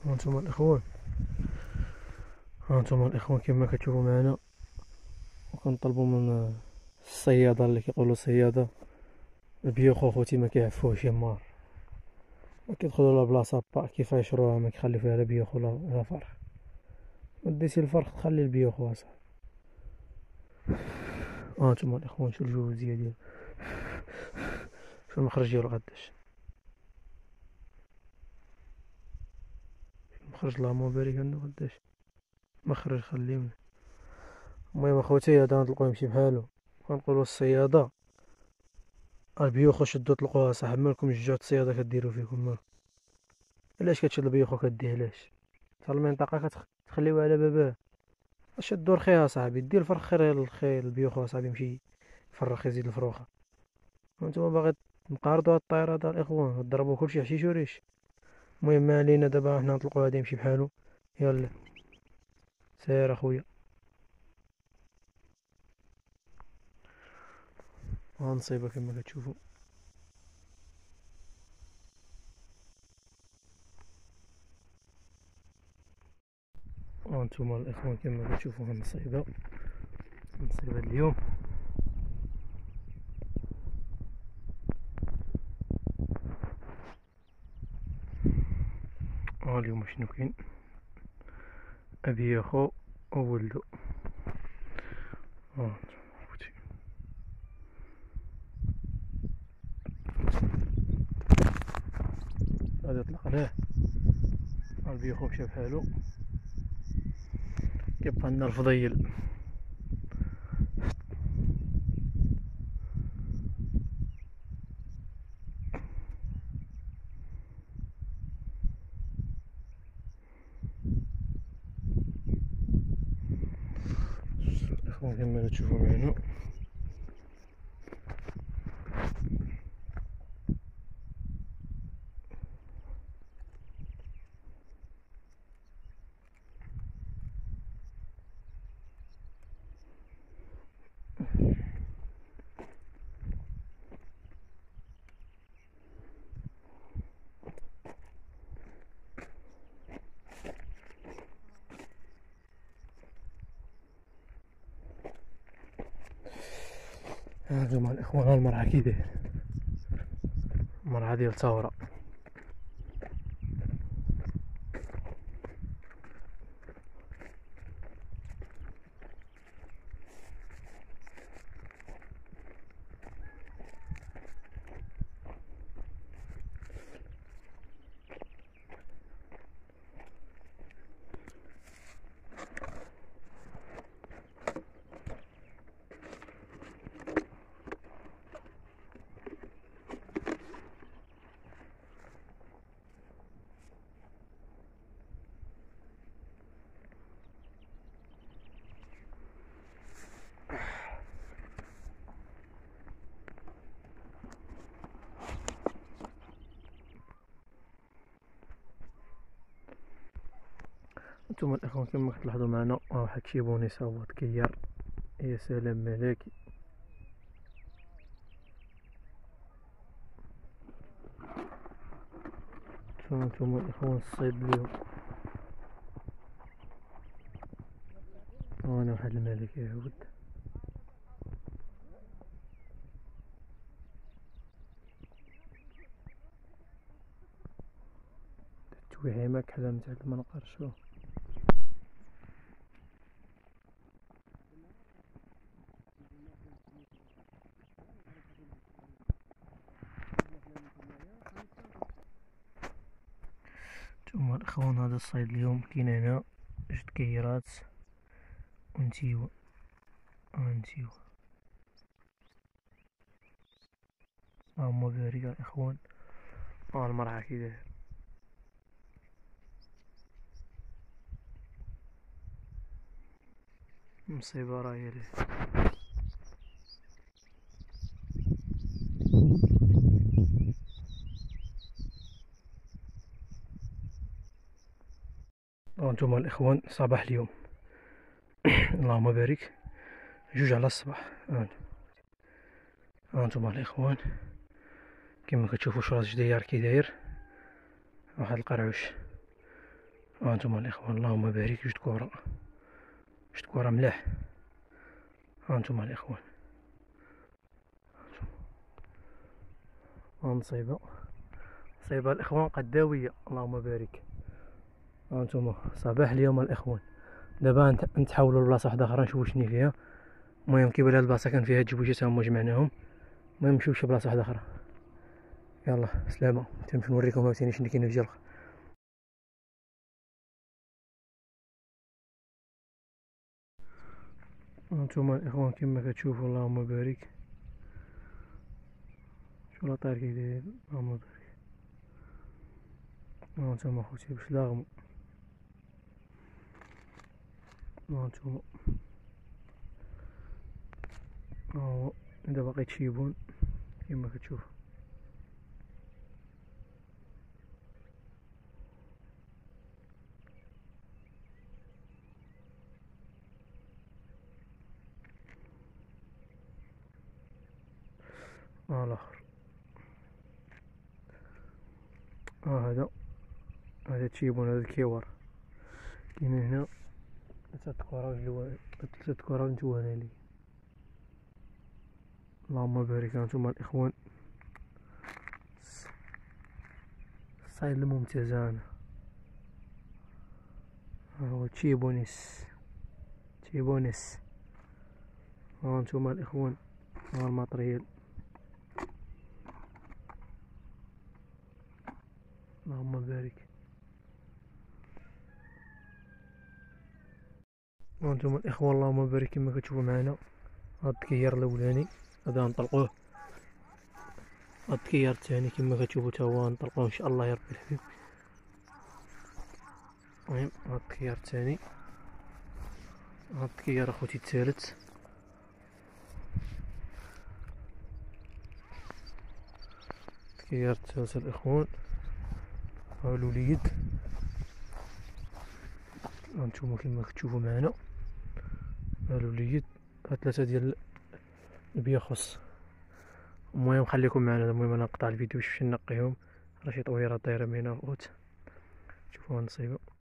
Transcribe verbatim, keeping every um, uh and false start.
هانتوما الاخوان هانتوما الاخوان كما كتشوفوا معنا، وكنطلبوا من الصياده اللي كيقولوا صياده البيوخو خوتي ما كيعفوهش يمار، ما كيدخلوا لا بلاصه با كيفايشروها، ما كيخليو فيها لا بيوخو لا فرخ. وديتي الفرخ تخلي البيوخو اصاحبي. هانتوما الاخوان شوفوا الجوزيه ديالو، شوفوا المخرج ديالو غداش، المخرج اللهم بارك عنده غداش مخرج خليه. المهم اخوتي هذا نطلقوه يمشي بحالو، كنقولوا الصياده البيوخو شدو طلقوها صاحب، مالكم جوج الصياده كديروا فيكم؟ مالكم علاش كتشد البيوخو كديه؟ علاش حتى المنطقه كتخليوها على باباه؟ شدو رخيها صاحبي، دير الفرخ خير الخيل البيوخو صاحبي يمشي يفرخ يزيد الفروخه. وانتوما باغي نقارضوا هاد الطياره هذا الاخوان، ضربوا كلشي حشيش وريش. المهم ما علينا، دابا حنا نطلقوا هذا يمشي بحالو. يلا سير اخويا. ها نصيبه كما كتشوفوا. وانتوما الاخوان كما كتشوفوا ها النصيبه، النصيبه اليوم. ها اليوم شنو كاين؟ ابي اخو وولدو. ها خوتي غادي يطلق عليه البي اخو مشى بحالو، كيبقى لنا الفضيل. الاخوان كما كتشوفوا معنا، هانتوما الاخوان المرعى كي داير، المرعى ديال ثوره. انتوما الاخوان كما كتلاحظوا معنا واحد شيبوني صوت كيار، يا سلام ملكي. شوفوا انتوما الاخوان الصيد اليوم، وانا واحد الملك يعود. التويهيمه كحله تاع المنقر. شوف انتوما الاخوان هذا الصيد اليوم. كاين هنا جوج كيرات ونتيوه، ونتيوه هما بارك الاخوان. ها المرعى كي داير، مصيبه راهي ليه. وانتوما الاخوان صباح اليوم اللهم بارك، جوج على الصباح. هانتوما الاخوان كما كتشوفوا شراس جديار كي داير، واحد القرعوش هانتوما الاخوان اللهم بارك، جوج كورة جوج كورة ملاح. هانتوما الاخوان هانصيبة صيبة الاخوان قداوية اللهم بارك. هانتوما صباح اليوم الاخوان. دابا نتحولوا لبلاصة وحدة اخرى نشوفو شنو فيها. المهم كيبان هاد البلاصة كان فيها الجبوجات هما جمعناهم. المهم نمشيو لشي بلاصة وحدة اخرى. يلا سلامة، تنمشيو نوريكم عاوتاني شنو كاين في جلخ. هانتوما الاخوان كما كتشوفوا اللهم بارك، شو لاطير كي داير اللهم بارك. هانتوما خوتي باش لاغمو، هانتوما هاهو هدا باقي تشيبون كما كتشوف. ها الاخر، ها هذا هذا تشيبون، هذا الكيور كاين هنا ثلاث كرات جوان، ثلاث كرات جوانالي اللهم بارك. هانتوما الاخوان الصيد الممتاز. هنا ها هو تشيبونيس تشيبونيس. هانتوما الاخوان ها الماتريال اللهم بارك. وانتم الاخوان اللهم بارك كما كتشوفوا معنا هاد التكير الاولاني هذا نطلقوه، هاد التكير الثاني كما كتشوفوا تا هو نطلقوه ان شاء الله يا ربي الحبيب. المهم هاد التكير الثاني، هاد التكير اخوتي الثالث. التكير الثالث الاخوان ها الوليد. هانتوما كما كتشوفوا معنا ها الوليد، ها ثلاثة ديال البيخص. المهم خليكم معنا، المهم انا نقطع الفيديو باش نمشي نقيهم، راه شي طويرات دايره من هنا الغوت. شوفوا هاد النصيبه.